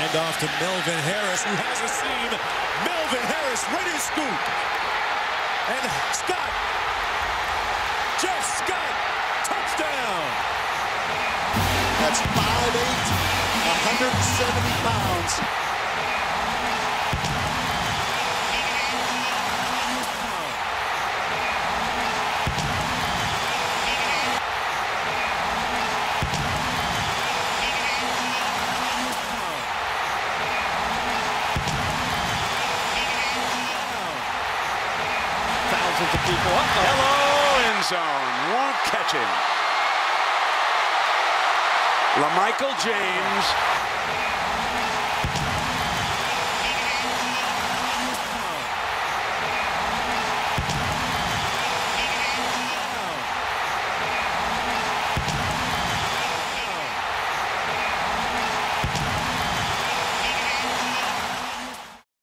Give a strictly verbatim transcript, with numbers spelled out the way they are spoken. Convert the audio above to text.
Handoff to Melvin Harris, who has a seam. Melvin Harris, ready to scoop. And Scott, Jeff Scott, touchdown. That's five eight, one hundred seventy pounds. Thousands of people. Uh-oh. Hello, end zone. Won't catch him. LaMichael James.